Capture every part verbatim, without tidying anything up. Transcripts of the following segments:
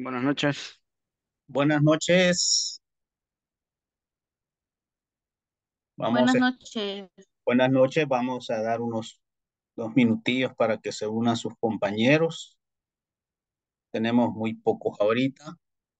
Buenas noches. Buenas noches. Vamos, Buenas a- noches. buenas noches. Vamos a dar unos dos minutillos para que se unan sus compañeros. Tenemos muy pocos ahorita.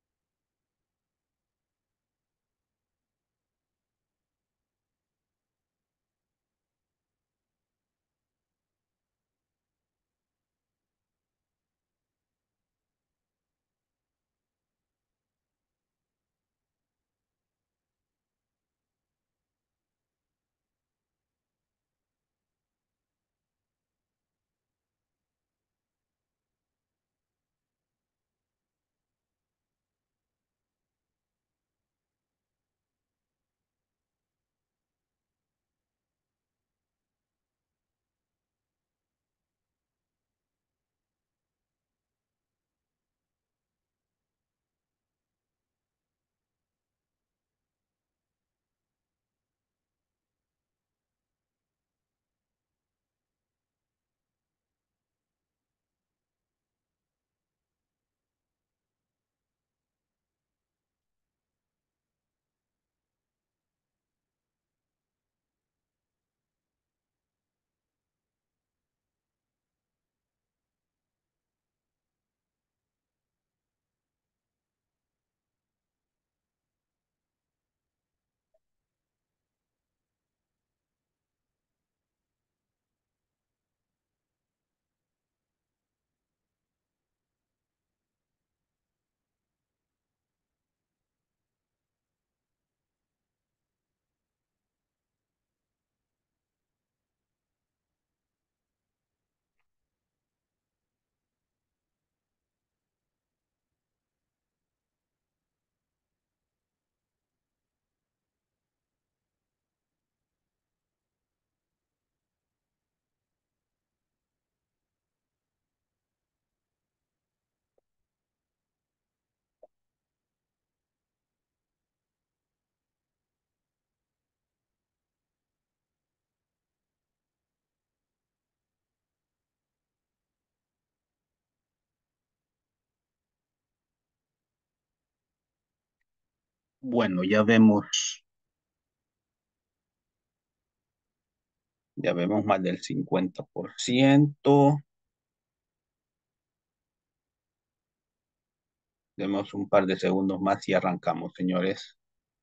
Bueno, ya vemos, ya vemos más del cincuenta por ciento. Demos un par de segundos más y arrancamos, señores.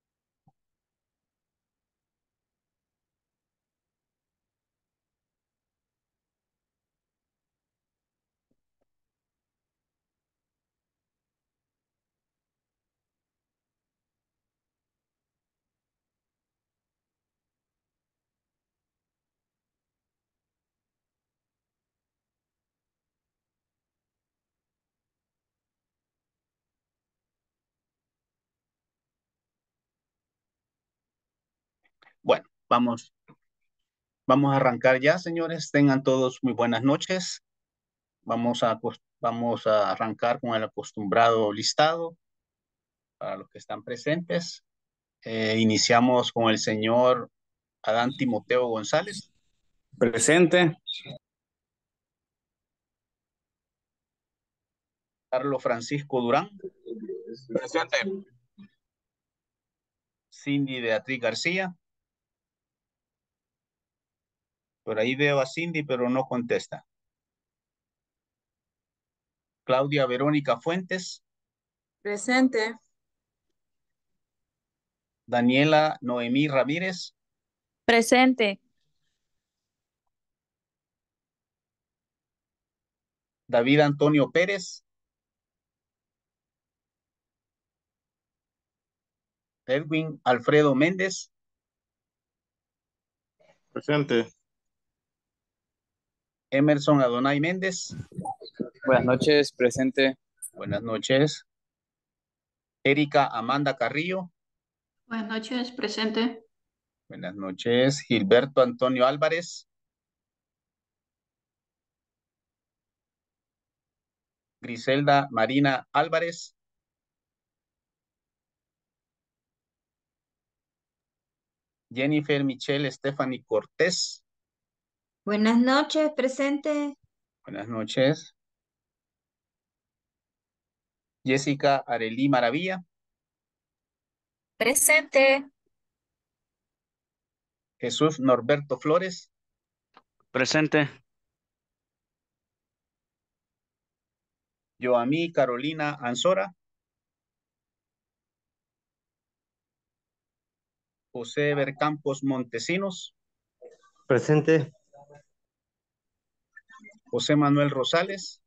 Bueno, vamos, vamos a arrancar ya, señores. Tengan todos muy buenas noches. Vamos a, acos- vamos a arrancar con el acostumbrado listado para los que están presentes. Eh, iniciamos con el señor Adán Timoteo González, Presente. Carlos Francisco Durán, Presente. Cindy Beatriz García. Por ahí veo a Cindy, pero no contesta. Claudia Verónica Fuentes, Presente. Daniela Noemí Ramírez, Presente. David Antonio Pérez, Edwin Alfredo Méndez, Presente. Emerson Adonai Méndez. Buenas noches. Presente. Buenas noches. Erika Amanda Carrillo. Buenas noches, presente. Buenas noches. Gilberto Antonio Álvarez, Griselda Marina Álvarez, Jennifer Michelle Stephanie Cortés. Buenas noches, presente. Buenas noches. Jessica Arelí Maravilla. Presente. Jesús Norberto Flores. Presente. Yoamí Carolina Ansora. José Bercampos Montesinos. Presente. José Manuel Rosales.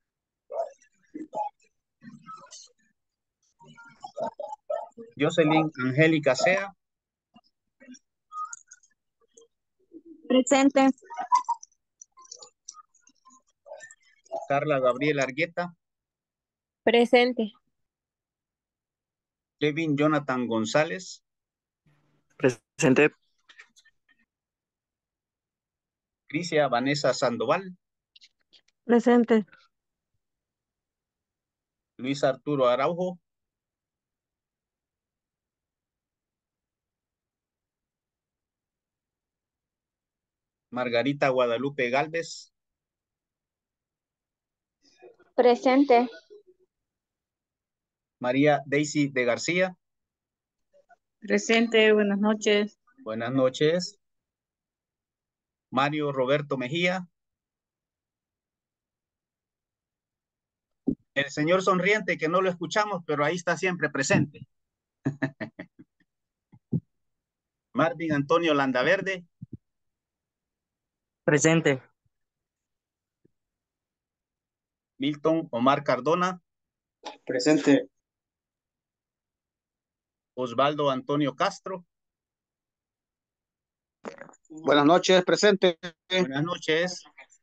Jocelyn Angélica Sea. Presente. Carla Gabriela Argueta. Presente. Kevin Jonathan González. Presente. Crisia Vanessa Sandoval. Presente. Luis Arturo Araujo. Margarita Guadalupe Galvez. Presente. María Daisy de García. Presente. Buenas noches. Buenas noches. Mario Roberto Mejía. El señor sonriente que no lo escuchamos, pero ahí está siempre presente. Marvin Antonio Landaverde. Presente. Milton Omar Cardona. Presente. Osvaldo Antonio Castro. Buenas noches, presente. Buenas noches.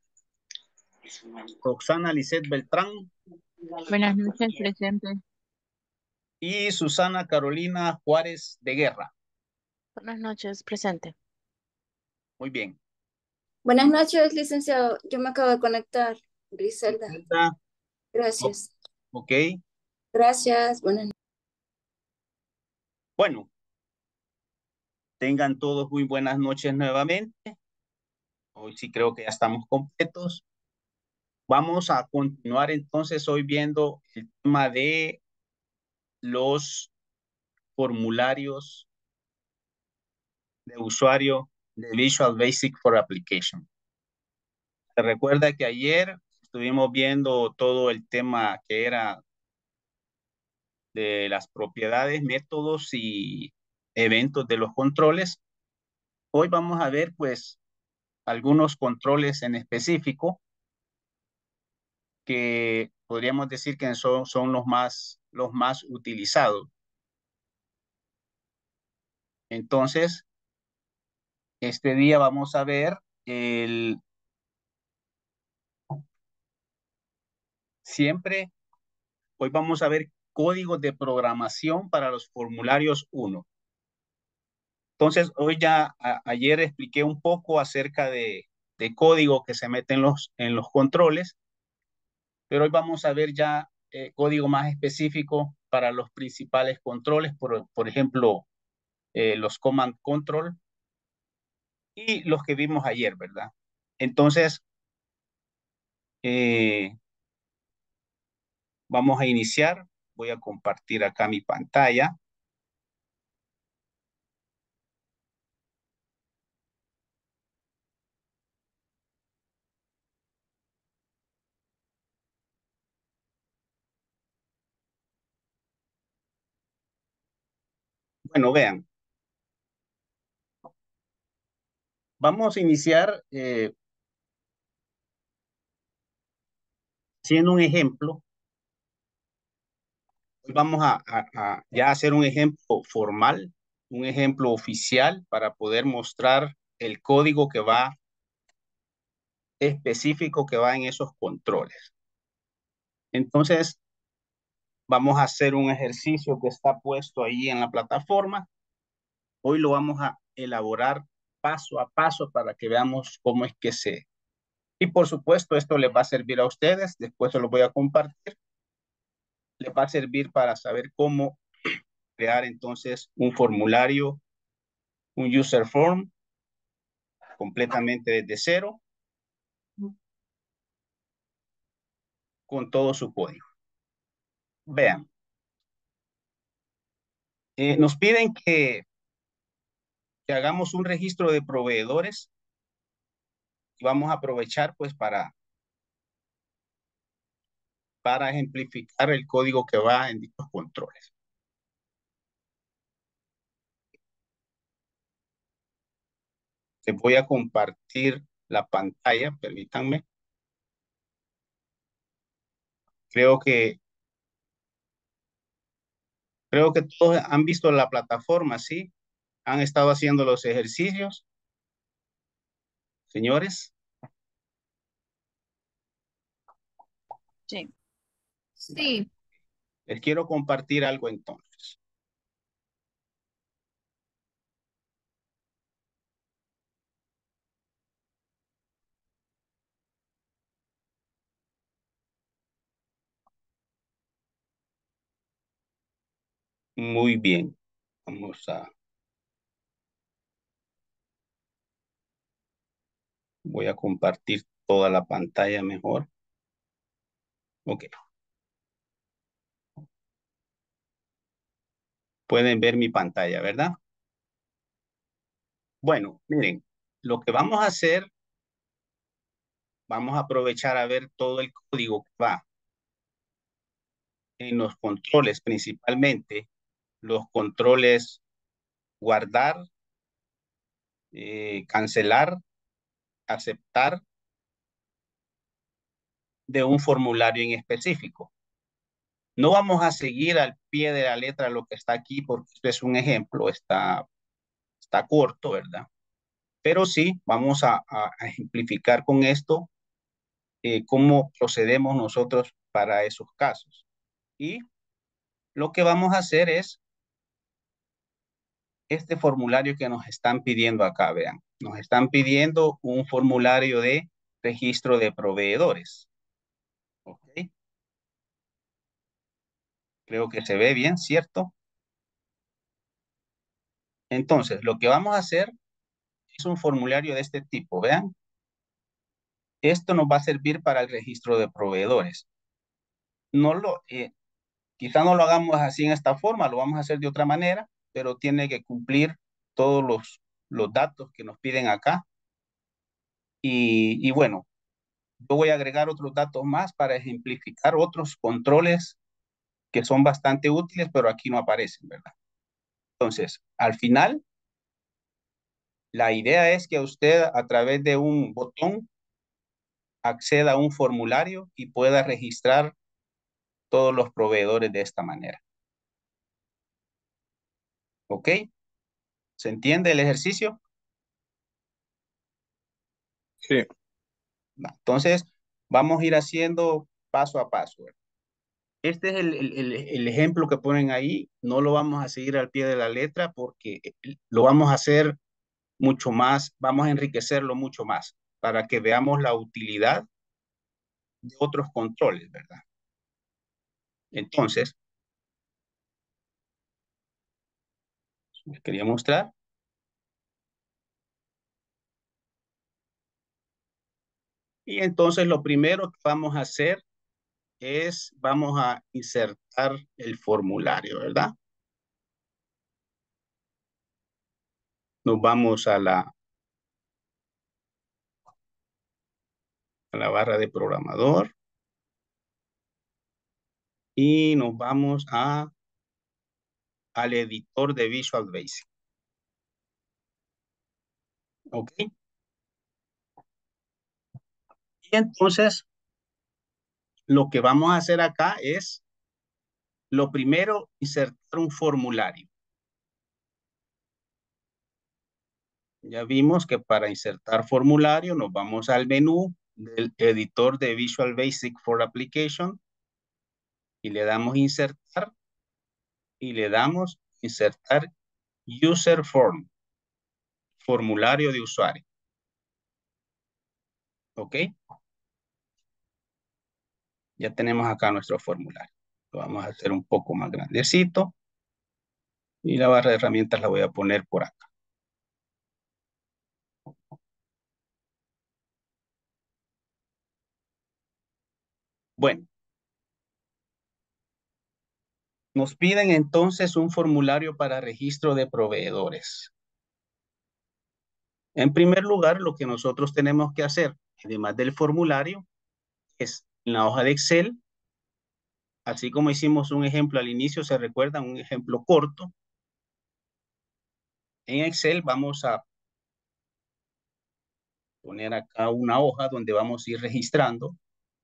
Roxana Lisset Beltrán. Buenas noches. Presente. Y Susana Carolina Juárez de Guerra. Buenas noches. Presente. Muy bien. Buenas noches, licenciado. Yo me acabo de conectar. Griselda. Griselda. Gracias. Ok. Gracias. Buenas noches. Bueno. Tengan todos muy buenas noches nuevamente. Hoy sí creo que ya estamos completos. Vamos a continuar entonces hoy viendo el tema de los formularios de usuario de Visual Basic for Application. Se recuerda que ayer estuvimos viendo todo el tema que era de las propiedades, métodos y eventos de los controles. Hoy vamos a ver pues algunos controles en específico que podríamos decir que son, son los más, los más utilizados. Entonces, este día vamos a ver el siempre, hoy vamos a ver códigos de programación para los formularios uno. Entonces, hoy ya a, ayer expliqué un poco acerca de, de código que se mete en los, en los controles, pero hoy vamos a ver ya eh, código más específico para los principales controles, por, por ejemplo, eh, los command control y los que vimos ayer, ¿verdad? Entonces, eh, vamos a iniciar. Voy a compartir acá mi pantalla. Bueno, vean. Vamos a iniciar eh, haciendo un ejemplo. Hoy vamos a, a, a ya hacer un ejemplo formal, un ejemplo oficial para poder mostrar el código que va específico que va en esos controles. Entonces, vamos a hacer un ejercicio que está puesto ahí en la plataforma. Hoy lo vamos a elaborar paso a paso para que veamos cómo es que se... Y por supuesto, esto les va a servir a ustedes. Después se lo voy a compartir. Les va a servir para saber cómo crear entonces un formulario, un user form, completamente desde cero, con todo su código. Vean. Eh, nos piden que, que hagamos un registro de proveedores y vamos a aprovechar pues para, para ejemplificar el código que va en dichos controles. Les voy a compartir la pantalla, permítanme. Creo que creo que todos han visto la plataforma, ¿sí? Han estado haciendo los ejercicios, señores. Sí. Sí. Les quiero compartir algo entonces. Muy bien. Vamos a... Voy a compartir toda la pantalla mejor. Ok. Pueden ver mi pantalla, ¿verdad? Bueno, miren, lo que vamos a hacer, vamos a aprovechar a ver todo el código que va en los controles, principalmente los controles guardar, eh, cancelar, aceptar de un formulario en específico. No vamos a seguir al pie de la letra lo que está aquí porque esto es un ejemplo, está, está corto, ¿verdad? Pero sí, vamos a, a ejemplificar con esto eh, cómo procedemos nosotros para esos casos. Y lo que vamos a hacer es este formulario que nos están pidiendo acá, vean. Nos están pidiendo un formulario de registro de proveedores. ¿Ok? Creo que se ve bien, ¿cierto? Entonces, lo que vamos a hacer es un formulario de este tipo, vean. Esto nos va a servir para el registro de proveedores. No lo, eh, quizá no lo hagamos así en esta forma, lo vamos a hacer de otra manera, pero tiene que cumplir todos los, los datos que nos piden acá. Y, y bueno, yo voy a agregar otros datos más para ejemplificar otros controles que son bastante útiles, pero aquí no aparecen, ¿verdad? Entonces, al final, la idea es que usted a través de un botón acceda a un formulario y pueda registrar todos los proveedores de esta manera. ¿Ok? ¿Se entiende el ejercicio? Sí. Entonces, vamos a ir haciendo paso a paso. Este es el, el, el, el ejemplo que ponen ahí. No lo vamos a seguir al pie de la letra porque lo vamos a hacer mucho más, vamos a enriquecerlo mucho más para que veamos la utilidad de otros controles, ¿verdad? Entonces, les quería mostrar. Y entonces lo primero que vamos a hacer es, vamos a insertar el formulario, ¿verdad? Nos vamos a la, a la barra de programador. Y nos vamos a, al editor de Visual Basic. ¿Ok? Y entonces, lo que vamos a hacer acá es, lo primero, insertar un formulario. Ya vimos que para insertar formulario nos vamos al menú del editor de Visual Basic for Application y le damos insertar y le damos insertar user form, formulario de usuario. ¿Ok? Ya tenemos acá nuestro formulario. Lo vamos a hacer un poco más grandecito y la barra de herramientas la voy a poner por acá. Bueno. Nos piden entonces un formulario para registro de proveedores. En primer lugar, lo que nosotros tenemos que hacer, además del formulario, es en la hoja de Excel, así como hicimos un ejemplo al inicio, se recuerda un ejemplo corto. En Excel vamos a poner acá una hoja donde vamos a ir registrando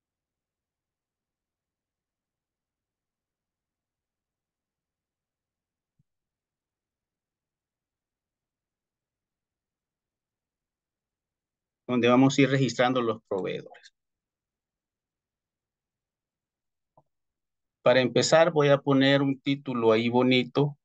donde vamos a ir registrando los proveedores. Para empezar, voy a poner un título ahí bonito.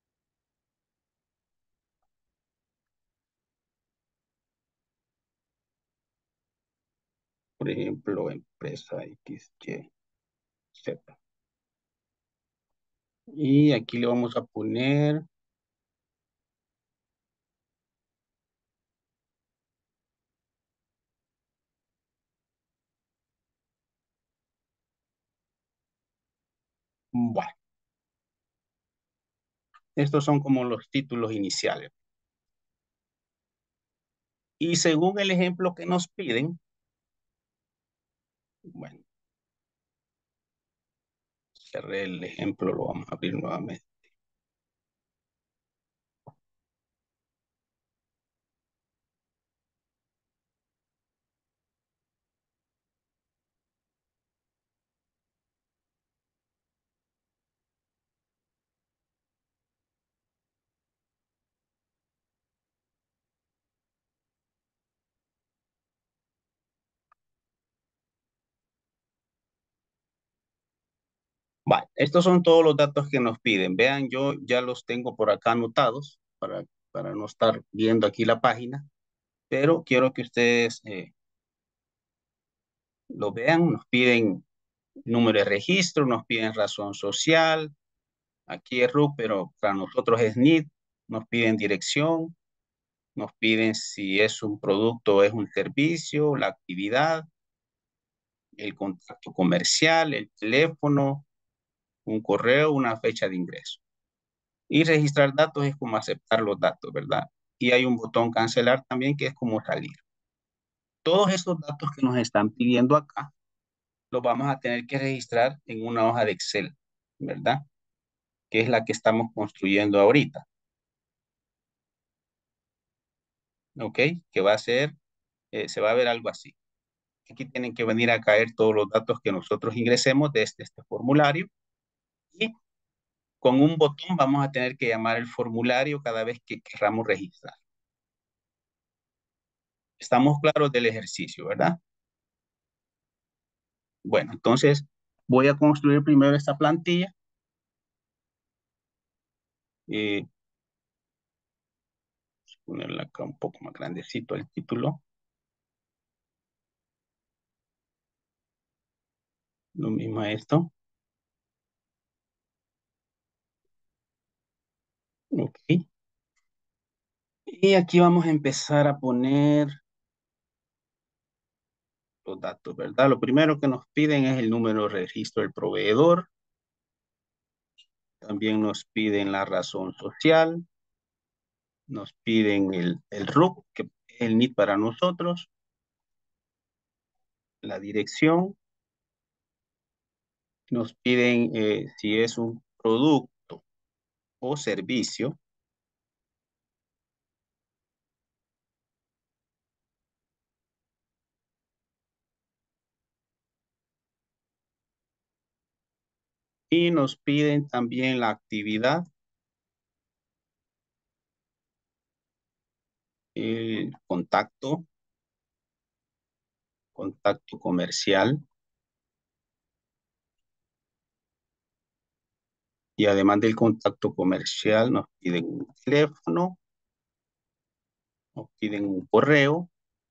Por ejemplo, empresa X, Y, Z. Y aquí le vamos a poner bueno. Estos son como los títulos iniciales. Y según el ejemplo que nos piden, bueno, cerré el ejemplo, lo vamos a abrir nuevamente. Vale, estos son todos los datos que nos piden. Vean, yo ya los tengo por acá anotados para, para no estar viendo aquí la página, pero quiero que ustedes eh, lo vean. Nos piden número de registro, nos piden razón social, aquí es R U C, pero para nosotros es N I D, nos piden dirección, nos piden si es un producto o es un servicio, la actividad, el contacto comercial, el teléfono, un correo, una fecha de ingreso. Y registrar datos es como aceptar los datos, ¿verdad? Y hay un botón cancelar también que es como salir. Todos esos datos que nos están pidiendo acá, los vamos a tener que registrar en una hoja de Excel, ¿verdad? Que es la que estamos construyendo ahorita. ¿Ok? Que va a ser, eh, se va a ver algo así. Aquí tienen que venir a caer todos los datos que nosotros ingresemos desde este formulario. Y con un botón vamos a tener que llamar el formulario cada vez que queramos registrar. Estamos claros del ejercicio, ¿verdad? Bueno, entonces voy a construir primero esta plantilla. Eh, ponerla acá un poco más grandecito el título. Lo mismo a esto. Ok. Y aquí vamos a empezar a poner los datos, ¿verdad? Lo primero que nos piden es el número de registro del proveedor. También nos piden la razón social. Nos piden el, el R U C, que es el N I D para nosotros. La dirección. Nos piden eh, si es un producto o servicio. Y nos piden también la actividad. El contacto. Contacto comercial. Y además del contacto comercial, nos piden un teléfono, nos piden un correo,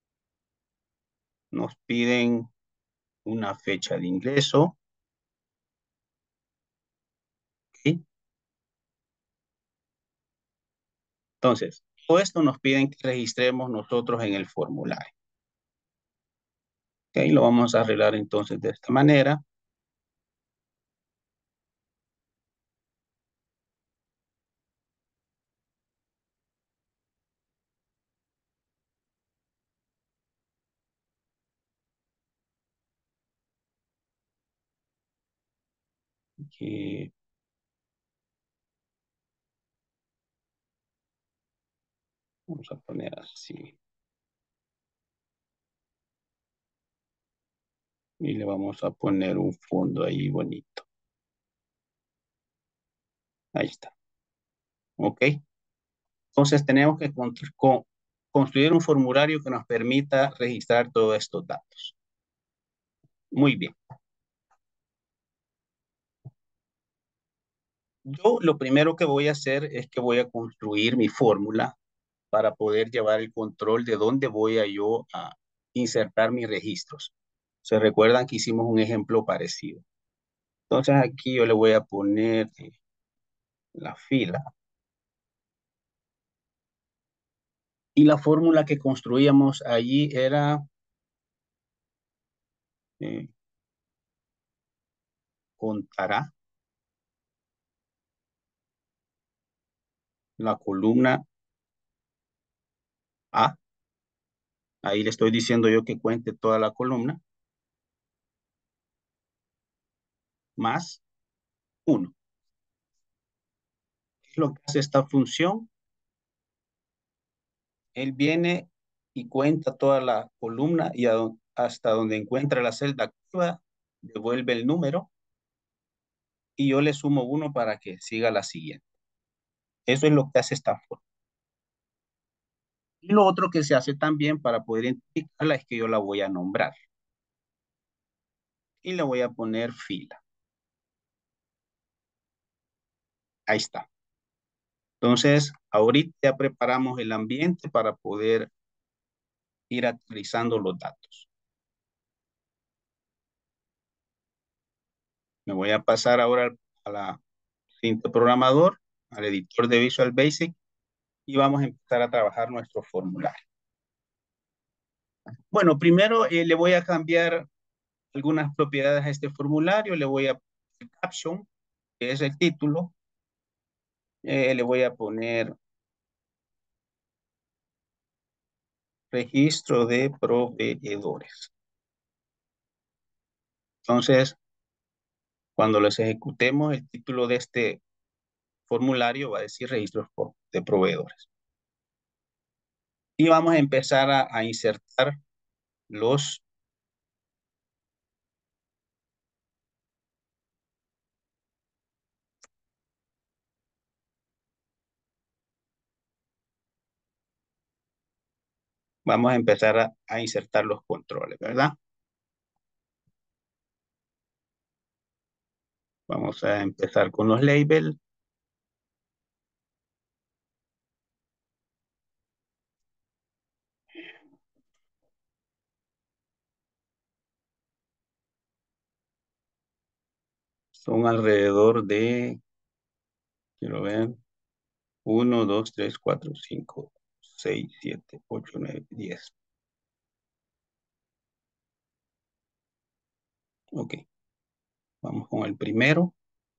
nos piden una fecha de ingreso. ¿Okay? Entonces, todo esto nos piden que registremos nosotros en el formulario. ¿Okay? Lo vamos a arreglar entonces de esta manera. que vamos a poner así. Y le vamos a poner un fondo ahí bonito. Ahí está. Ok. Entonces tenemos que con- con- construir un formulario que nos permita registrar todos estos datos. Muy bien. Yo lo primero que voy a hacer es que voy a construir mi fórmula para poder llevar el control de dónde voy a yo a insertar mis registros. Se recuerdan que hicimos un ejemplo parecido. Entonces aquí yo le voy a poner eh, la fila. Y la fórmula que construíamos allí era eh, contará la columna A. Ahí le estoy diciendo yo que cuente toda la columna. Más uno. ¿Qué es lo que hace esta función? Él viene y cuenta toda la columna y a do- hasta donde encuentra la celda activa, devuelve el número y yo le sumo uno para que siga la siguiente. Eso es lo que hace esta forma. Y lo otro que se hace también para poder identificarla es que yo la voy a nombrar. Y le voy a poner fila. Ahí está. Entonces, ahorita ya preparamos el ambiente para poder ir actualizando los datos. Me voy a pasar ahora a la siguiente programador, al editor de Visual Basic, y vamos a empezar a trabajar nuestro formulario. Bueno, primero eh, le voy a cambiar algunas propiedades a este formulario. Le voy a poner caption, que es el título. Eh, le voy a poner registro de proveedores. Entonces, cuando los ejecutemos, el título de este formulario va a decir registros de proveedores. Y vamos a empezar a, a insertar los vamos a empezar a, a insertar los controles, ¿verdad? Vamos a empezar con los labels. Son alrededor de, quiero ver, uno, dos, tres, cuatro, cinco, seis, siete, ocho, nueve, diez. Ok. Vamos con el primero.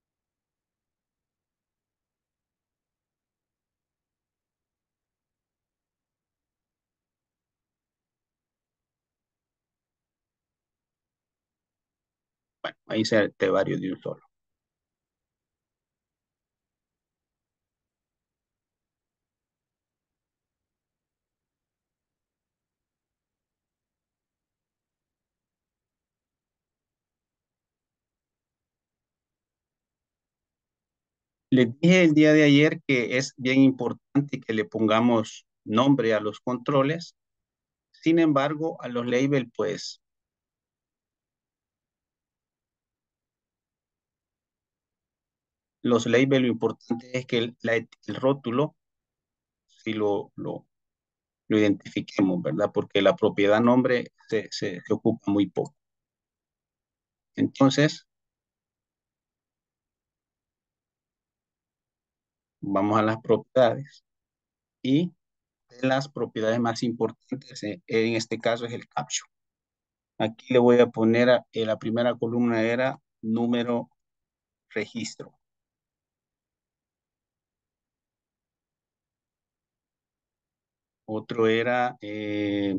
Bueno, ahí se te varios de un solo. Les dije el día de ayer que es bien importante que le pongamos nombre a los controles. Sin embargo, a los labels, pues, los labels lo importante es que el, la- el rótulo, si lo, lo, lo identifiquemos, ¿verdad? Porque la propiedad nombre se, se, se ocupa muy poco. Entonces, vamos a las propiedades y de las propiedades más importantes en, en este caso es el caption. Aquí le voy a poner, a, en la primera columna era número registro. Otro era eh,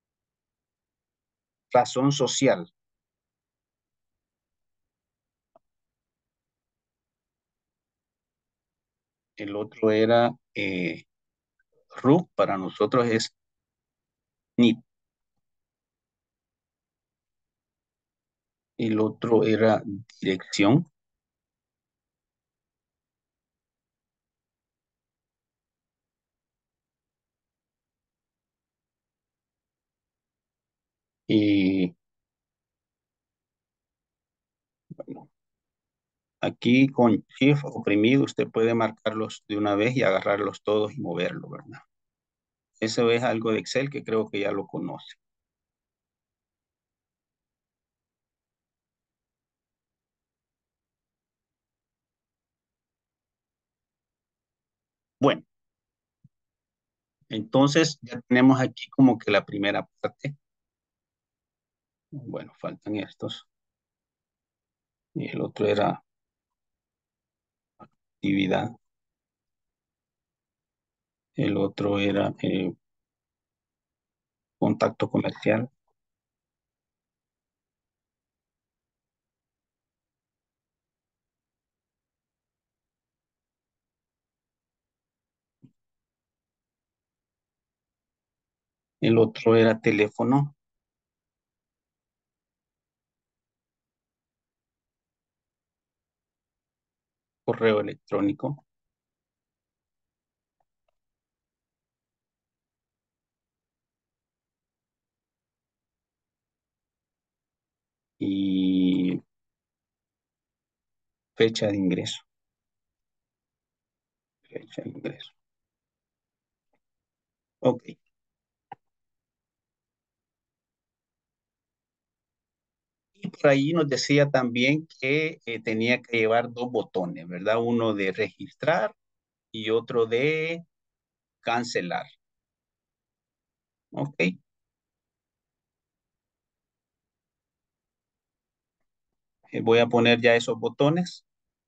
razón social. el otro era eh, root, para nosotros es need. El otro era dirección. Y bueno, aquí con Shift oprimido usted puede marcarlos de una vez y agarrarlos todos y moverlo, ¿verdad? Eso es algo de Excel que creo que ya lo conoce. Bueno, entonces ya tenemos aquí como que la primera parte. Bueno, faltan estos. Y el otro era actividad. El otro era eh, contacto comercial. El otro era teléfono. Correo electrónico. Y fecha de ingreso. Fecha de ingreso. Ok. Y por ahí nos decía también que eh, tenía que llevar dos botones, ¿verdad? Uno de registrar y otro de cancelar. Ok. Eh, voy a poner ya esos botones.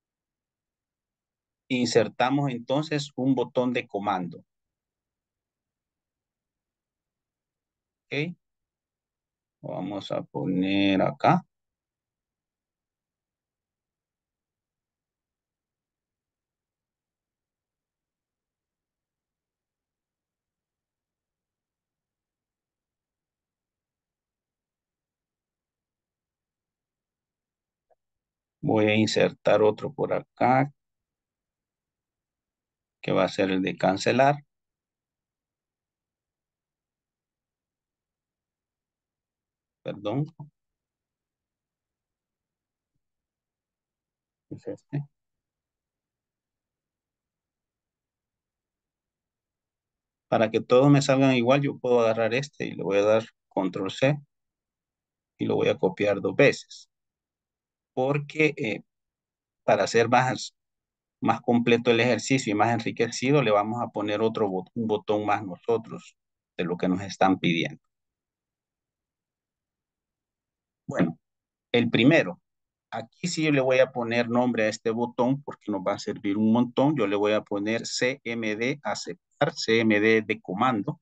Insertamos entonces un botón de comando. Ok. Vamos a poner acá. Voy a insertar otro por acá, que va a ser el de cancelar. Perdón. Es este. Para que todos me salgan igual, yo puedo agarrar este y le voy a dar control C y lo voy a copiar dos veces. Porque eh, para hacer más, más completo el ejercicio y más enriquecido, le vamos a poner otro bot un botón más nosotros de lo que nos están pidiendo. Bueno, el primero. Aquí sí yo le voy a poner nombre a este botón porque nos va a servir un montón. Yo le voy a poner C M D aceptar, C M D de comando,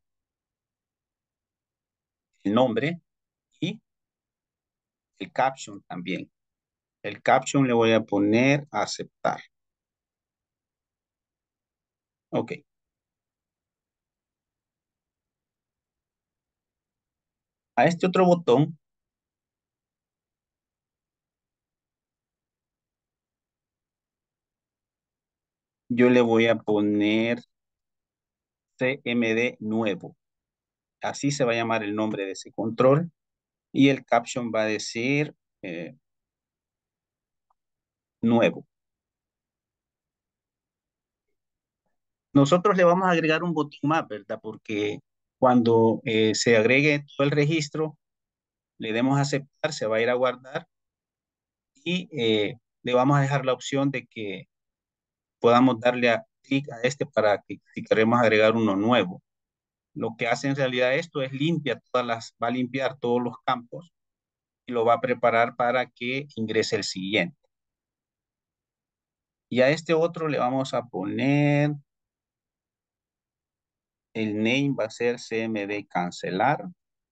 el nombre y el caption también. El caption le voy a poner aceptar. Ok. A este otro botón yo le voy a poner C M D nuevo. Así se va a llamar el nombre de ese control. Y el caption va a decir eh, nuevo. Nosotros le vamos a agregar un botón más, ¿verdad? Porque cuando eh, se agregue todo el registro, le demos a aceptar, se va a ir a guardar y eh, le vamos a dejar la opción de que podamos darle a clic a este para que si queremos agregar uno nuevo. Lo que hace en realidad esto es limpiar todas las, va a limpiar todos los campos y lo va a preparar para que ingrese el siguiente. Y a este otro le vamos a poner, el name va a ser C M D cancelar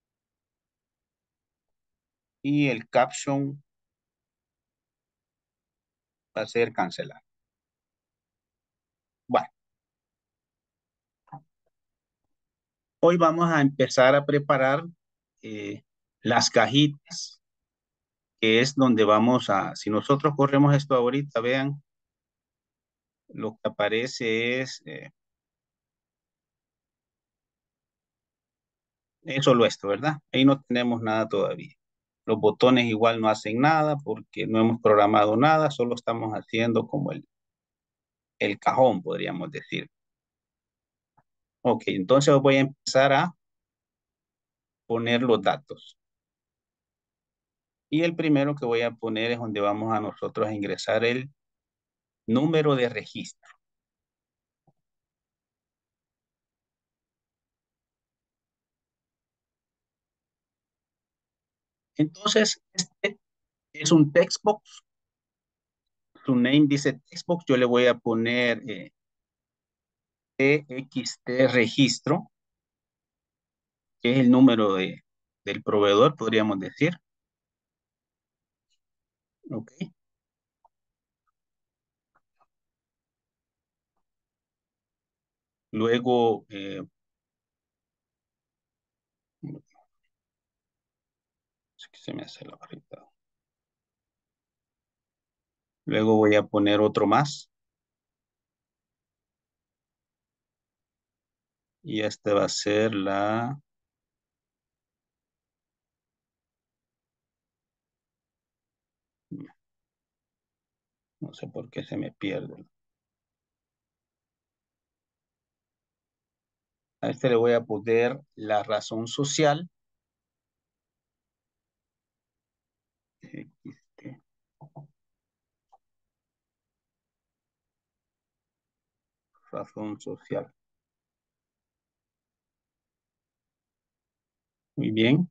y el caption va a ser cancelar. Bueno, Hoy vamos a empezar a preparar eh, las cajitas, que es donde vamos a, si nosotros corremos esto ahorita, vean, lo que aparece es, eh, es solo esto, ¿verdad? Ahí no tenemos nada todavía. Los botones igual no hacen nada porque no hemos programado nada, solo estamos haciendo como el, el cajón, podríamos decir. Ok, entonces voy a empezar a poner los datos. Y el primero que voy a poner es donde vamos a nosotros a ingresar el número de registro. Entonces, este es un textbox. Su name dice textbox. Yo le voy a poner eh, T X T registro, que es el número de, del proveedor, podríamos decir. Ok. Luego, eh, es que se me hace la barrita. Luego voy a poner otro más. Y este va a ser la... No sé por qué se me pierde. A este le voy a poner la razón social. X T. Razón social. Muy bien.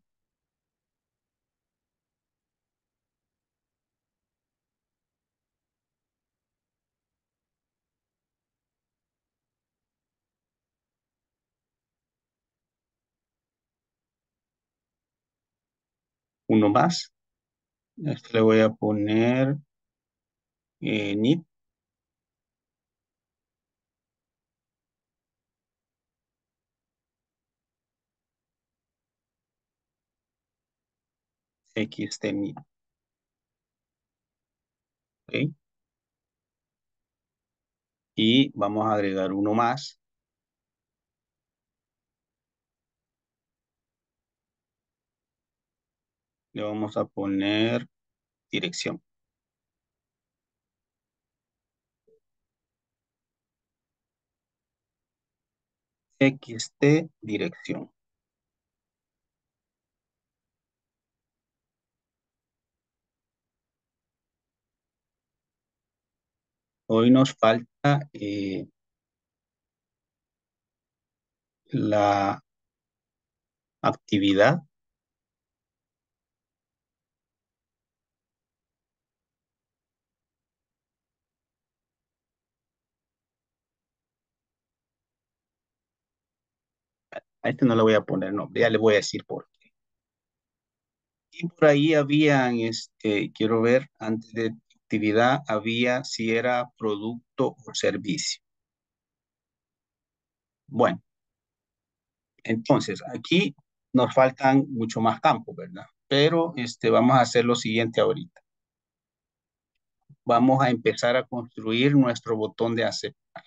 Uno más. Este le voy a poner eh, N I P. X T N I P. ¿Ok? Y vamos a agregar uno más. Le vamos a poner dirección. X T dirección. Hoy nos falta eh, la actividad. A este no le voy a poner nombre, ya le voy a decir por qué. Y por ahí habían, este, quiero ver, antes de actividad, había si era producto o servicio. Bueno, entonces aquí nos faltan mucho más campos, ¿verdad? Pero este, vamos a hacer lo siguiente ahorita. Vamos a empezar a construir nuestro botón de aceptar.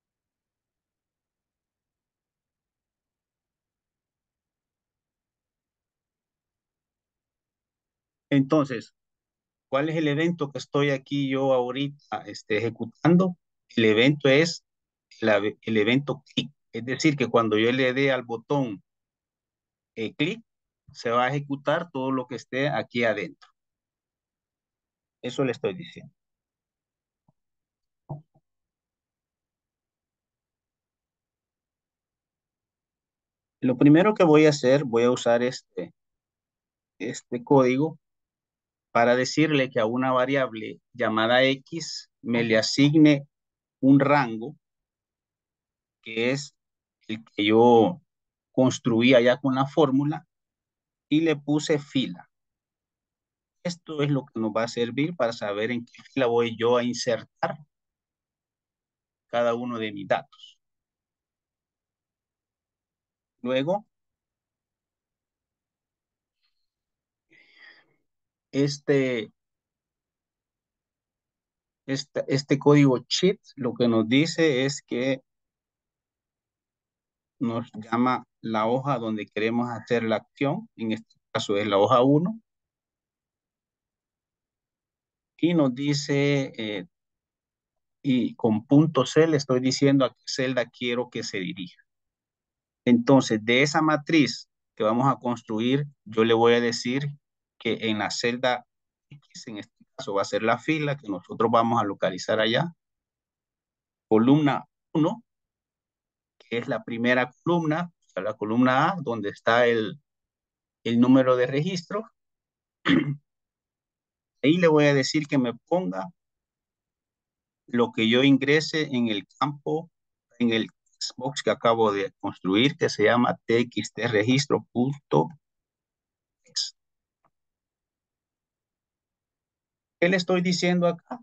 Entonces, ¿cuál es el evento que estoy aquí yo ahorita este, ejecutando? El evento es la- el evento clic. Es decir, que cuando yo le dé al botón eh, clic, se va a ejecutar todo lo que esté aquí adentro. Eso le estoy diciendo. Lo primero que voy a hacer, voy a usar este, este código para decirle que a una variable llamada X me le asigne un rango que es el que yo construía ya con la fórmula y le puse fila. Esto es lo que nos va a servir para saber en qué fila voy yo a insertar cada uno de mis datos. Luego, este, este, este código cheat lo que nos dice es que nos llama la hoja donde queremos hacer la acción. En este caso es la hoja uno. Y nos dice, eh, y con punto C le estoy diciendo a qué celda quiero que se dirija. Entonces, de esa matriz que vamos a construir, yo le voy a decir que en la celda X, en este caso va a ser la fila que nosotros vamos a localizar allá. Columna uno, que es la primera columna, o sea, la columna A, donde está el, el número de registro. Ahí le voy a decir que me ponga lo que yo ingrese en el campo, en el box que acabo de construir, que se llama txtregistro.text. ¿Qué le estoy diciendo acá?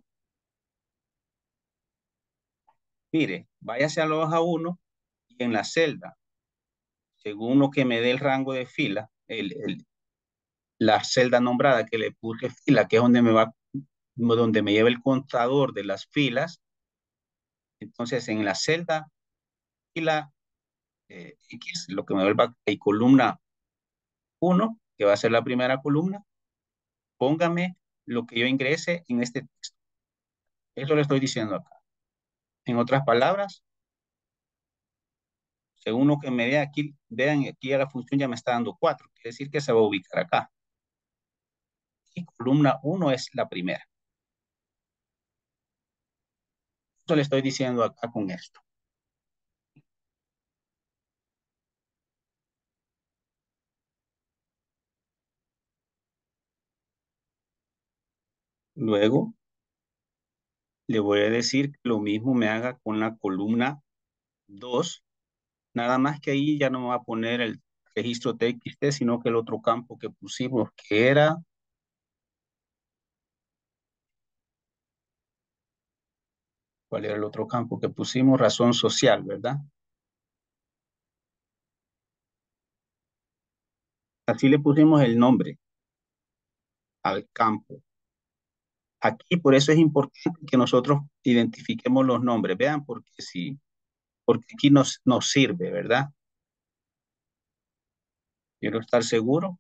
Mire, váyase a la hoja uno y en la celda, según lo que me dé el rango de fila, el, el, la celda nombrada que le puse fila, que es donde me va, donde me lleva el contador de las filas. Entonces, en la celda fila eh, X, lo que me vuelva hay columna uno, que va a ser la primera columna, póngame lo que yo ingrese en este texto. Eso le estoy diciendo acá. En otras palabras, según lo que me dé aquí, vean, aquí a la función ya me está dando cuatro, quiere decir que se va a ubicar acá. Y columna uno es la primera. Eso le estoy diciendo acá con esto. Luego, le voy a decir que lo mismo me haga con la columna dos. Nada más que ahí ya no me va a poner el registro T X T, sino que el otro campo que pusimos, que era... ¿Cuál era el otro campo que pusimos? Razón social, ¿verdad? Así le pusimos el nombre al campo. Aquí por eso es importante que nosotros identifiquemos los nombres. Vean, porque sí, porque aquí nos, nos sirve, ¿verdad? Quiero estar seguro.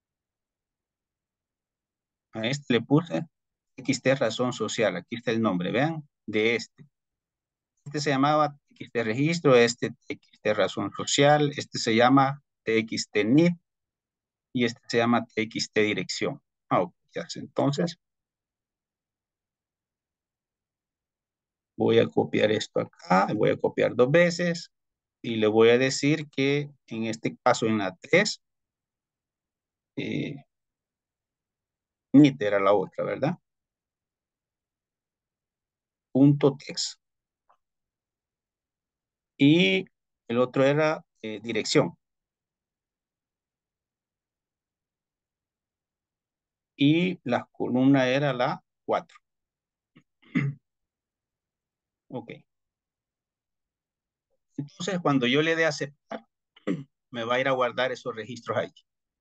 A este le puse X T razón social. Aquí está el nombre, vean, de este. Este se llamaba T X T registro, este T X T razón social, este se llama T X T N I D y este se llama T X T dirección. Ah, ok, entonces voy a copiar esto acá, voy a copiar dos veces y le voy a decir que en este caso en la tres, eh, N I T era la otra, ¿verdad? Punto text. Y el otro era eh, dirección. Y la columna era la cuatro. Ok. Entonces, cuando yo le dé a aceptar, me va a ir a guardar esos registros ahí.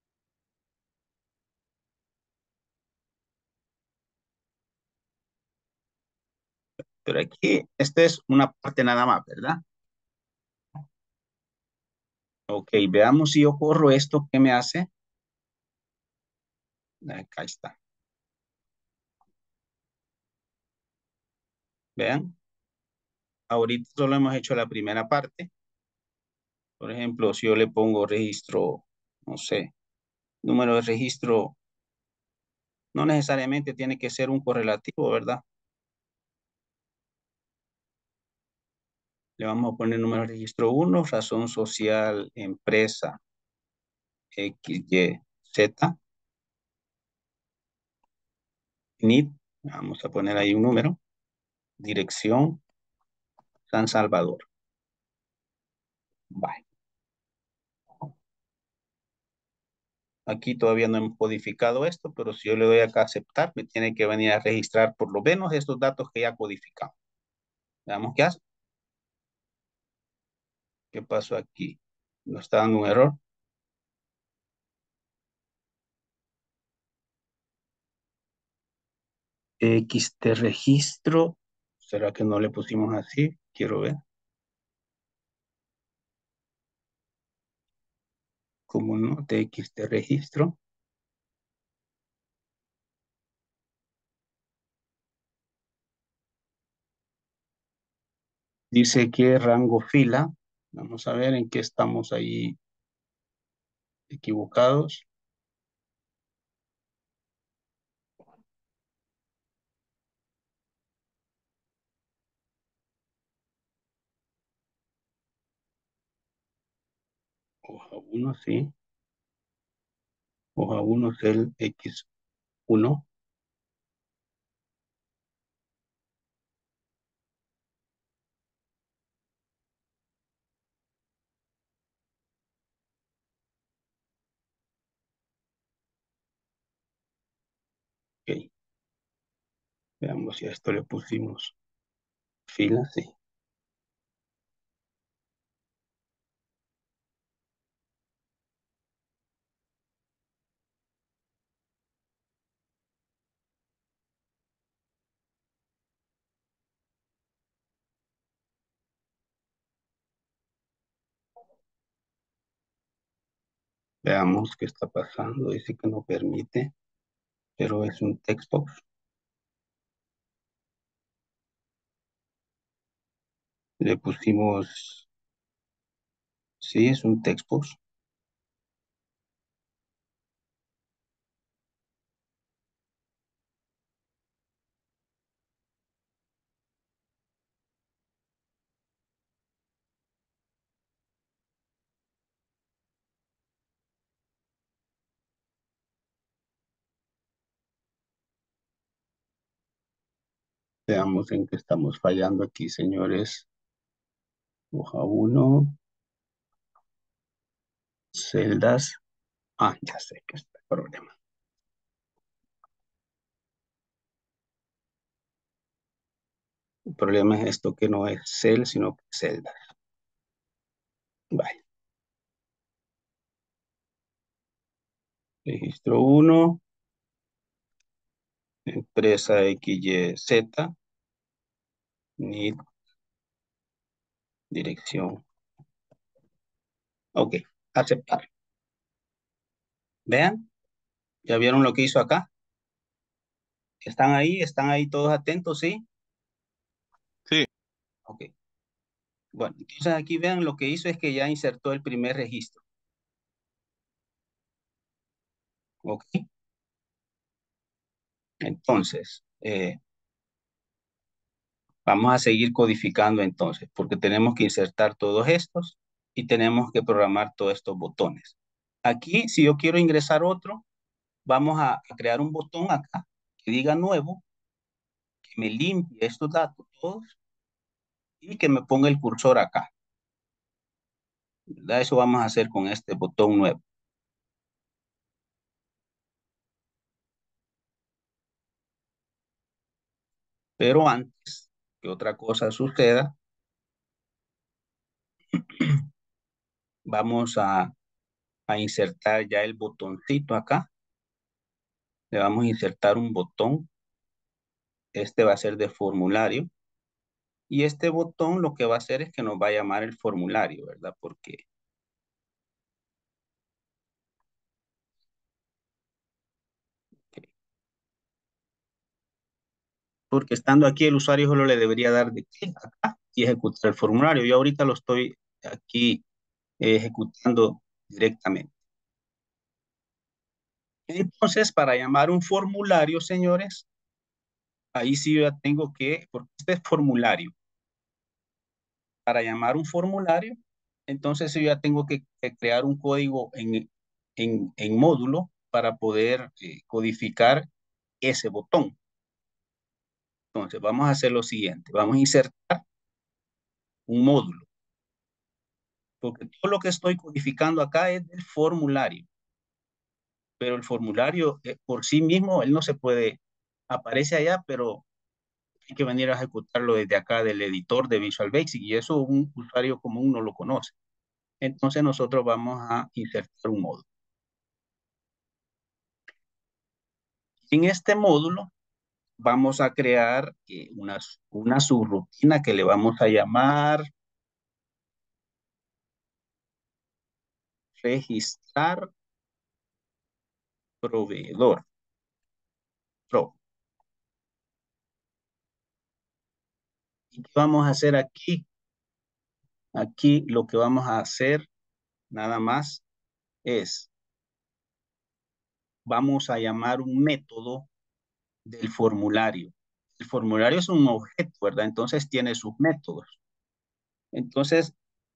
Pero aquí, esta es una parte nada más, ¿verdad? Ok, veamos si yo corro esto, ¿qué me hace? Acá está. Vean. Ahorita solo hemos hecho la primera parte. Por ejemplo, si yo le pongo registro, no sé, número de registro, no necesariamente tiene que ser un correlativo, ¿verdad? Le vamos a poner número de registro uno, razón social, empresa, X, Y, Z, N I D, vamos a poner ahí un número, dirección, San Salvador. Bye. Aquí todavía no hemos codificado esto, pero si yo le doy acá a aceptar, me tiene que venir a registrar por lo menos estos datos que ya codificamos. Veamos qué hace. ¿Qué pasó aquí? Nos está dando un error. X T registro. ¿Será que no le pusimos así? Quiero ver. ¿Cómo no? T X T registro. Dice que rango fila. Vamos a ver en qué estamos ahí equivocados. Hoja uno, sí. Hoja uno es el X uno. Ok. Veamos si a esto le pusimos fila, sí. Veamos qué está pasando. Dice que no permite, pero es un textbox. Le pusimos, sí, es un textbox. Veamos en qué estamos fallando aquí, señores. Hoja uno. Celdas. Ah, ya sé que está el problema. El problema es esto que no es cel, sino que es celdas. Vale. Registro uno. Empresa X Y Z. N I D. Dirección. Ok. Aceptar. Vean. ¿Ya vieron lo que hizo acá? ¿Están ahí? ¿Están ahí todos atentos? ¿Sí? Sí. Ok. Bueno, entonces aquí vean lo que hizo es que ya insertó el primer registro. Ok. Entonces, eh, vamos a seguir codificando entonces, porque tenemos que insertar todos estos y tenemos que programar todos estos botones. Aquí, si yo quiero ingresar otro, vamos a, a crear un botón acá que diga nuevo, que me limpie estos datos todos y que me ponga el cursor acá. ¿Verdad? Eso vamos a hacer con este botón nuevo. Pero antes que otra cosa suceda, vamos a, a insertar ya el botoncito acá. Le vamos a insertar un botón. Este va a ser de formulario. Y este botón lo que va a hacer es que nos va a llamar el formulario, ¿verdad? Porque, porque estando aquí el usuario solo le debería dar de clic acá y ejecutar el formulario. Yo ahorita lo estoy aquí ejecutando directamente. Entonces, para llamar un formulario, señores, ahí sí yo ya tengo que, porque este es formulario. Para llamar un formulario, entonces yo ya tengo que, que crear un código en, en, en módulo para poder eh, codificar ese botón. Entonces, vamos a hacer lo siguiente. Vamos a insertar un módulo. Porque todo lo que estoy codificando acá es del formulario. Pero el formulario eh, por sí mismo, él no se puede, aparece allá, pero hay que venir a ejecutarlo desde acá del editor de Visual Basic. Y eso un usuario común no lo conoce. Entonces nosotros vamos a insertar un módulo. En este módulo vamos a crear eh, una, una subrutina que le vamos a llamar registrar proveedor. Pro. ¿Y qué vamos a hacer aquí? Aquí lo que vamos a hacer nada más es, vamos a llamar un método del formulario. El formulario es un objeto, ¿verdad? Entonces tiene sus métodos. Entonces,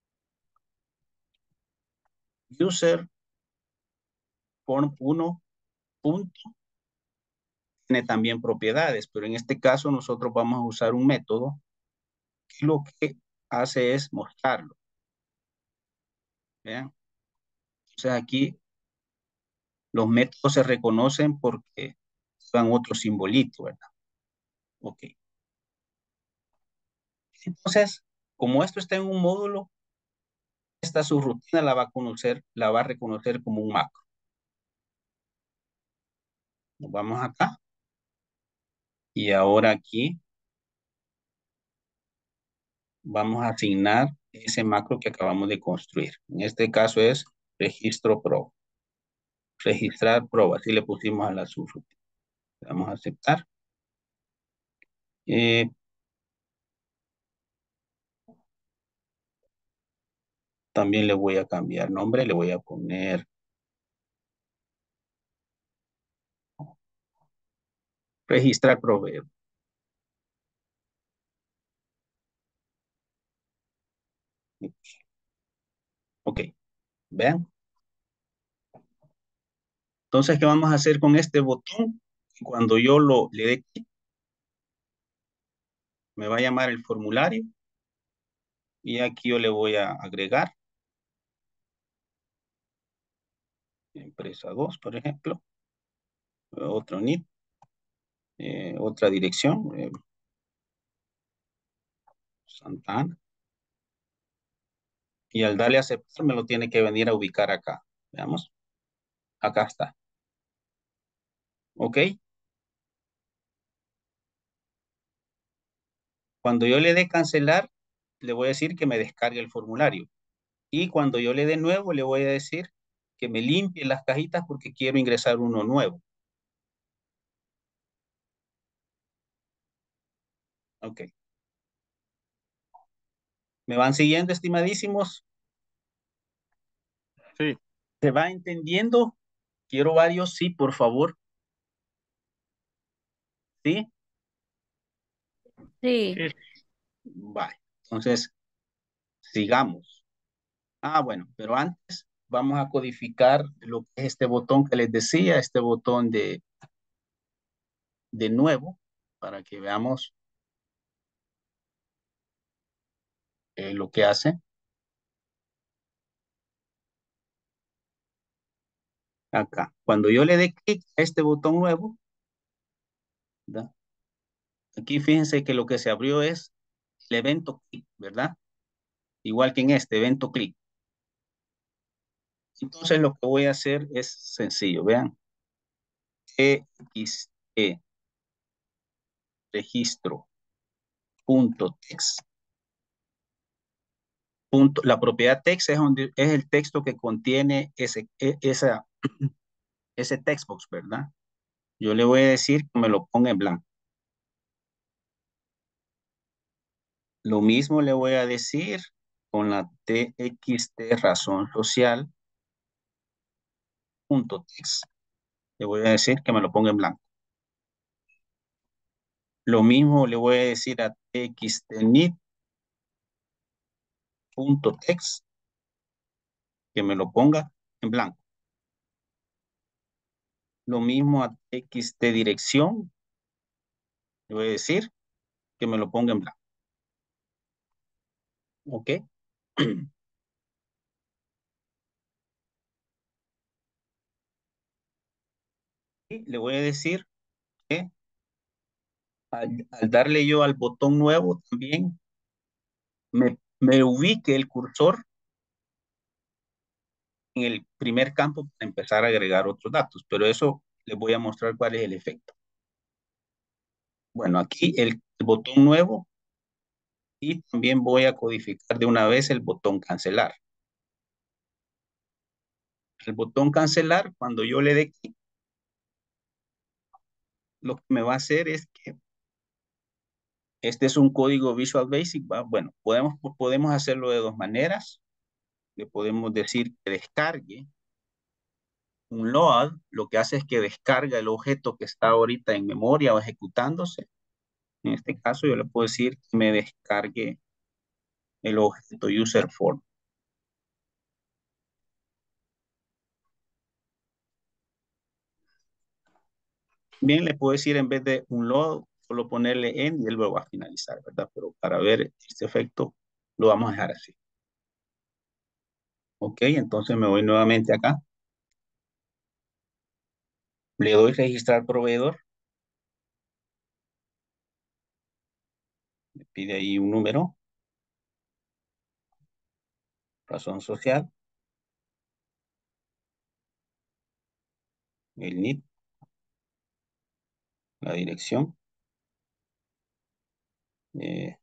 user form uno punto tiene también propiedades, pero en este caso nosotros vamos a usar un método que lo que hace es mostrarlo. ¿Vean? Entonces aquí los métodos se reconocen porque dan otro simbolito, ¿verdad? Ok. Entonces, como esto está en un módulo, esta subrutina la va a conocer, la va a reconocer como un macro. Nos vamos acá. Y ahora aquí vamos a asignar ese macro que acabamos de construir. En este caso es registro pro. Registrar pro, así le pusimos a la subrutina. Vamos a aceptar. Eh, también le voy a cambiar nombre, le voy a poner registrar proveedor. Ok, vean. Entonces, ¿qué vamos a hacer con este botón? Cuando yo lo le dé clic, me va a llamar el formulario y aquí yo le voy a agregar empresa dos, por ejemplo, otro N I T, eh, otra dirección, eh, Santana. Y al darle a aceptar me lo tiene que venir a ubicar acá. Veamos. Acá está. ¿Ok? Cuando yo le dé cancelar, le voy a decir que me descargue el formulario. Y cuando yo le dé nuevo, le voy a decir que me limpie las cajitas porque quiero ingresar uno nuevo. Ok. ¿Me van siguiendo, estimadísimos? Sí. ¿Se va entendiendo? Quiero varios, sí, por favor. ¿Sí? Sí. Sí. Vale. Entonces, sigamos. Ah, bueno, pero antes vamos a codificar lo que es este botón que les decía, este botón de, de nuevo, para que veamos eh, lo que hace. Acá. Cuando yo le dé clic a este botón nuevo, ¿verdad? Aquí fíjense que lo que se abrió es el evento clic, ¿verdad? Igual que en este evento clic. Entonces lo que voy a hacer es sencillo, vean. Ext registro punto text. Punto, la propiedad text es, donde, es el texto que contiene ese, e, esa, ese textbox, ¿verdad? Yo le voy a decir que me lo ponga en blanco. Lo mismo le voy a decir con la txt razón social punto text. Le voy a decir que me lo ponga en blanco. Lo mismo le voy a decir a txtnit punto text que me lo ponga en blanco. Lo mismo a txtdirección le voy a decir que me lo ponga en blanco. ¿Ok? Y le voy a decir que al, al darle yo al botón nuevo también me, me ubique el cursor en el primer campo para empezar a agregar otros datos, pero eso les voy a mostrar cuál es el efecto. Bueno, aquí el, el botón nuevo y también voy a codificar de una vez el botón cancelar. El botón cancelar, cuando yo le dé clic, lo que me va a hacer es que este es un código Visual Basic, ¿va? Bueno, podemos, podemos hacerlo de dos maneras. Le podemos decir que descargue un load, lo que hace es que descarga el objeto que está ahorita en memoria o ejecutándose. En este caso yo le puedo decir que me descargue el objeto user form. Bien, le puedo decir en vez de un load, solo ponerle en y él lo va a finalizar, ¿verdad? Pero para ver este efecto, lo vamos a dejar así. Ok, entonces me voy nuevamente acá. Le doy registrar proveedor. Me pide ahí un número. Razón social. El N I P. La dirección. Eh,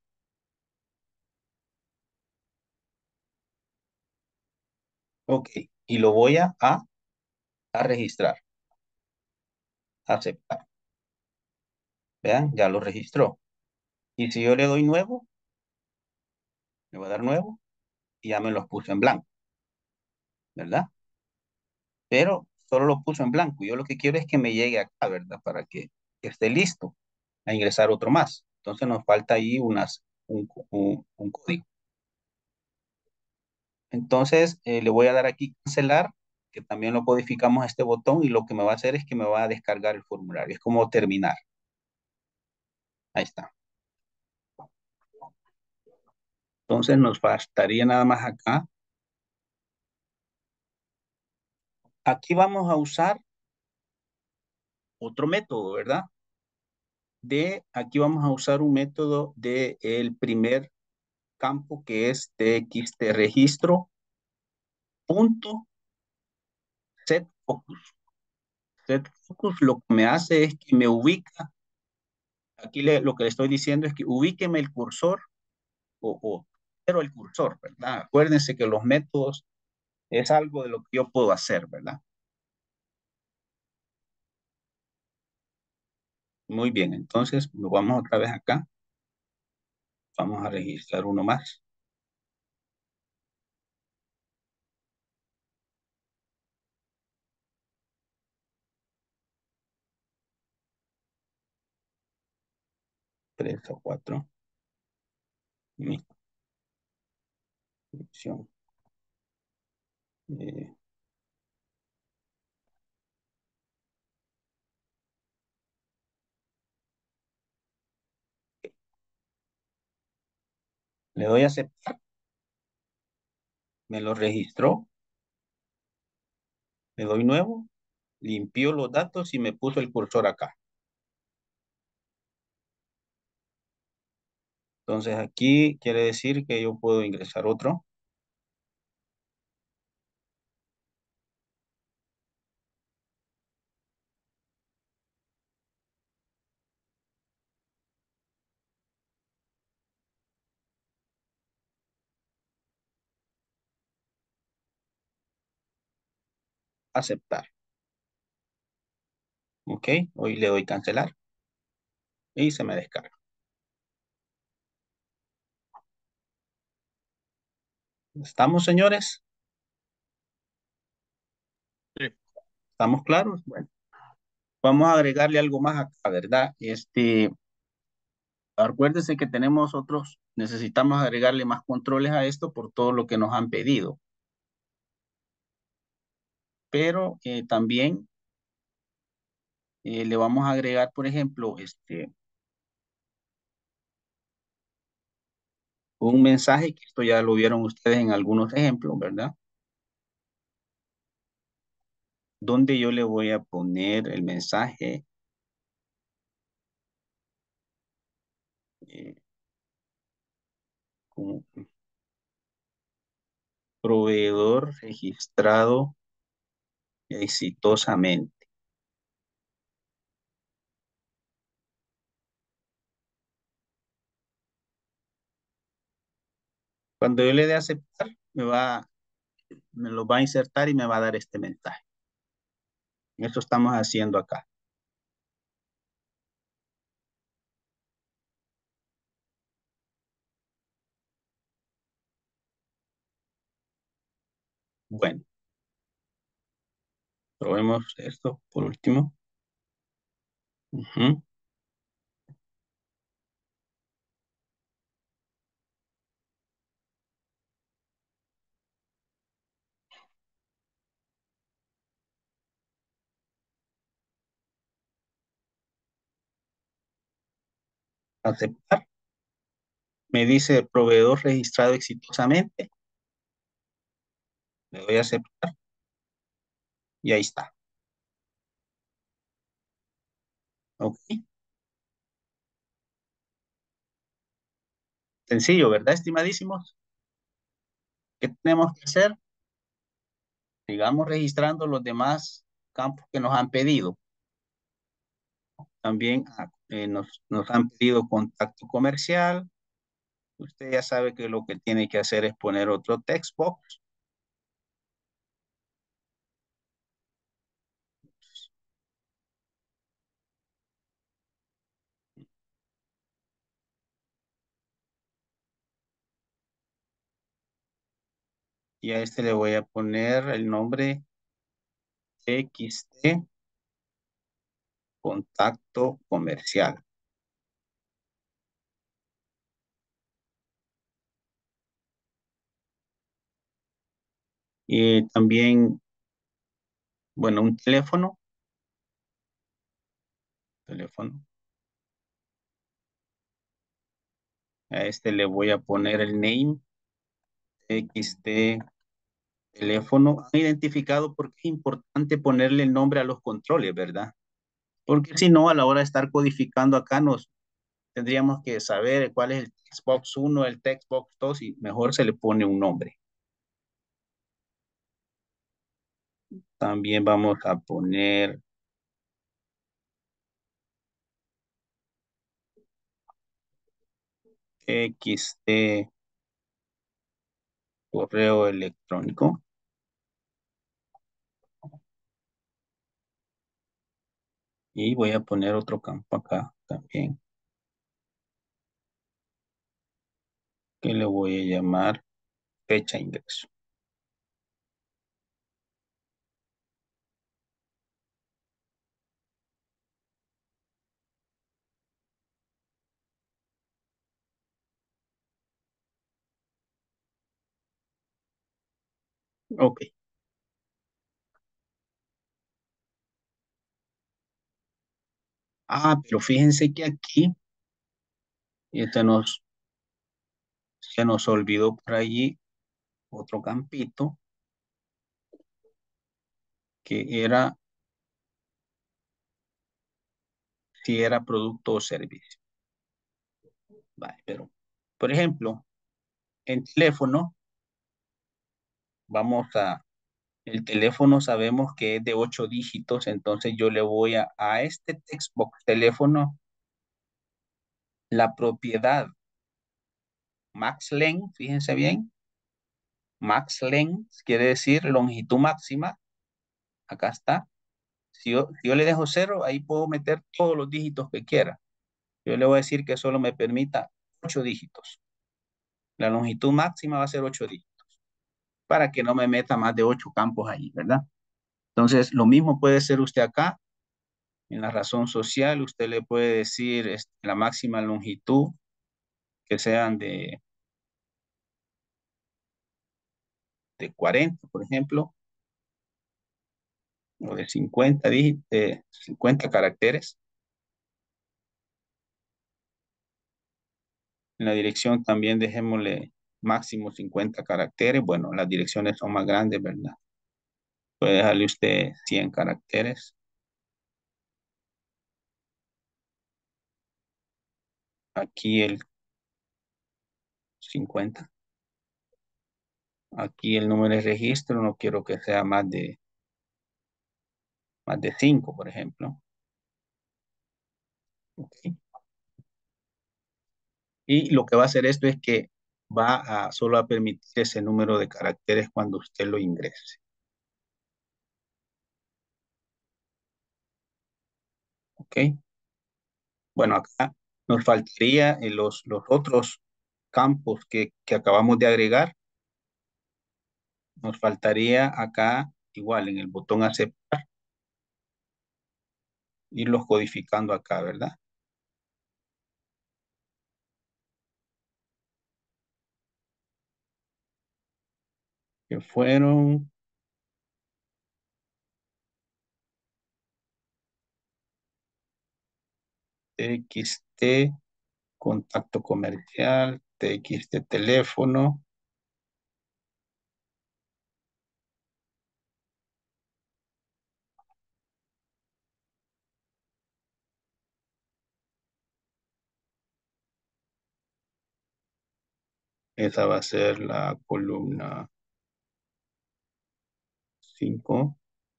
ok, y lo voy a, a, a registrar. Aceptar. Vean, ya lo registró. Y si yo le doy nuevo, le voy a dar nuevo y ya me los puso en blanco, ¿verdad? Pero solo lo puso en blanco. Yo lo que quiero es que me llegue acá, ¿verdad? Para que, que esté listo a ingresar otro más. Entonces nos falta ahí unas, un, un, un código. Entonces eh, le voy a dar aquí cancelar, que también lo codificamos a este botón y lo que me va a hacer es que me va a descargar el formulario. Es como terminar. Ahí está. Entonces nos bastaría nada más acá. Aquí vamos a usar otro método, ¿verdad? De aquí vamos a usar un método de el primer campo que es txt registro punto set focus. Set focus lo que me hace es que me ubica, aquí le, lo que le estoy diciendo es que ubíqueme el cursor o, o pero el cursor, ¿verdad? Acuérdense que los métodos es algo de lo que yo puedo hacer, ¿verdad? Muy bien, entonces nos vamos otra vez acá. Vamos a registrar uno más. Tres o cuatro. Mi dirección. Eh, le doy a aceptar. Me lo registró. Le doy nuevo. Limpió los datos y me puso el cursor acá. Entonces aquí quiere decir que yo puedo ingresar otro. Aceptar. Ok, hoy le doy cancelar. Y se me descarga. ¿Estamos, señores? Sí. ¿Estamos claros? Bueno, vamos a agregarle algo más acá, ¿verdad? Este, acuérdense que tenemos otros, necesitamos agregarle más controles a esto por todo lo que nos han pedido. Pero eh, también eh, le vamos a agregar, por ejemplo, este, un mensaje, que esto ya lo vieron ustedes en algunos ejemplos, ¿verdad? Donde yo le voy a poner el mensaje. Eh, como- Proveedor registrado exitosamente. Cuando yo le dé a aceptar, me va, me lo va a insertar y me va a dar este mensaje. Eso estamos haciendo acá. Bueno, probemos esto por último. Ujú. Aceptar. Me dice proveedor registrado exitosamente. Le doy a aceptar y ahí está. Ok. Sencillo, ¿verdad, estimadísimos? ¿Qué tenemos que hacer? Sigamos registrando los demás campos que nos han pedido. También ah, eh, nos, nos han pedido contacto comercial. Usted ya sabe que lo que tiene que hacer es poner otro text box. Y a este le voy a poner el nombre X T contacto comercial. Y también, bueno, un teléfono. Teléfono. A este le voy a poner el name X T teléfono. Han identificado por qué es importante ponerle el nombre a los controles, ¿verdad? Porque si no, a la hora de estar codificando acá nos tendríamos que saber cuál es el textbox uno, el textbox dos y mejor se le pone un nombre. También vamos a poner X T correo electrónico. Y voy a poner otro campo acá también, que le voy a llamar fecha de ingreso. Ok. Ah, pero fíjense que aquí este nos, se nos olvidó por allí otro campito que era si era producto o servicio. Vale, pero, por ejemplo, en teléfono, vamos a, el teléfono sabemos que es de ocho dígitos, entonces yo le voy a, a este textbox teléfono, la propiedad max length, fíjense bien, max length quiere decir longitud máxima, acá está. Si yo, si yo le dejo cero, ahí puedo meter todos los dígitos que quiera. Yo le voy a decir que solo me permita ocho dígitos. La longitud máxima va a ser ocho dígitos, para que no me meta más de ocho campos ahí, ¿verdad? Entonces, lo mismo puede ser usted acá. En la razón social, usted le puede decir este, la máxima longitud, que sean de, de cuarenta, por ejemplo, o de cincuenta, dígitos, de cincuenta caracteres. En la dirección también dejémosle máximo cincuenta caracteres. Bueno, las direcciones son más grandes, ¿verdad? Puede dejarle usted cien caracteres. Aquí el cincuenta. Aquí el número de registro no quiero que sea más de, más de cinco, por ejemplo. Ok. Y lo que va a hacer esto es que va a solo a permitir ese número de caracteres cuando usted lo ingrese. Ok. Bueno, acá nos faltaría en los, los otros campos que, que acabamos de agregar. Nos faltaría acá, igual en el botón aceptar, irlos codificando acá, ¿verdad? Que fueron T X T, contacto comercial, T X T teléfono. Esa va a ser la columna cinco,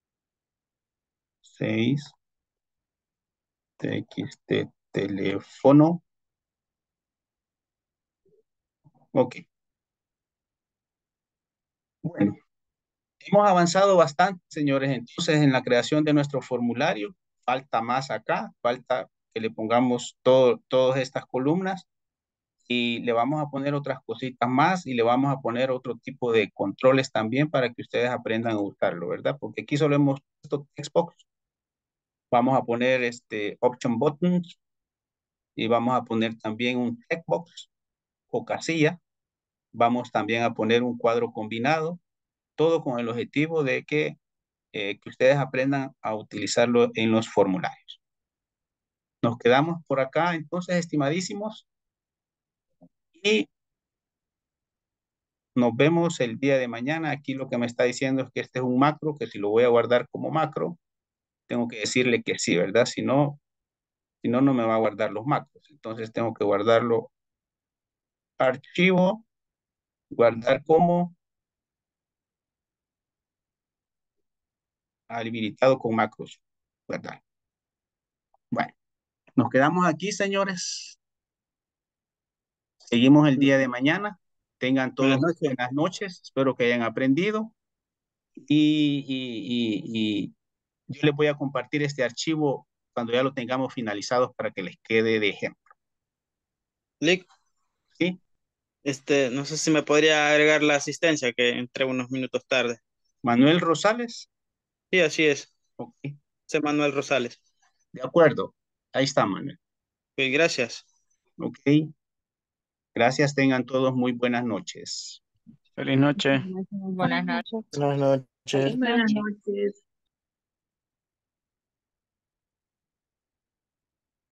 seis, T X T teléfono. Ok. Bueno, hemos avanzado bastante, señores. Entonces, en la creación de nuestro formulario, falta más acá, falta que le pongamos todo, todas estas columnas y le vamos a poner otras cositas más y le vamos a poner otro tipo de controles también para que ustedes aprendan a usarlo, ¿verdad? Porque aquí solo hemos puesto textbox. Vamos a poner este option buttons y vamos a poner también un checkbox o casilla. Vamos también a poner un cuadro combinado, todo con el objetivo de que, eh, que ustedes aprendan a utilizarlo en los formularios. Nos quedamos por acá, entonces, estimadísimos, y nos vemos el día de mañana. Aquí lo que me está diciendo es que este es un macro, que si lo voy a guardar como macro, tengo que decirle que sí, ¿verdad? Si no, si no, no me va a guardar los macros. Entonces tengo que guardarlo archivo, guardar como habilitado con macros, ¿verdad? Bueno, nos quedamos aquí, señores. Seguimos el día de mañana. Tengan todos Buenas noches. buenas noches. Espero que hayan aprendido. Y, y, y, y yo les voy a compartir este archivo cuando ya lo tengamos finalizado para que les quede de ejemplo. Lick, ¿Sí? este, no sé si me podría agregar la asistencia, que entré unos minutos tarde. Manuel Rosales. Sí, así es. Ok. Soy Manuel Rosales. De acuerdo. Ahí está, Manuel. Ok, gracias. Ok. Gracias. Tengan todos muy buenas noches. Feliz noche. Buenas noches. Buenas noches. Buenas noches.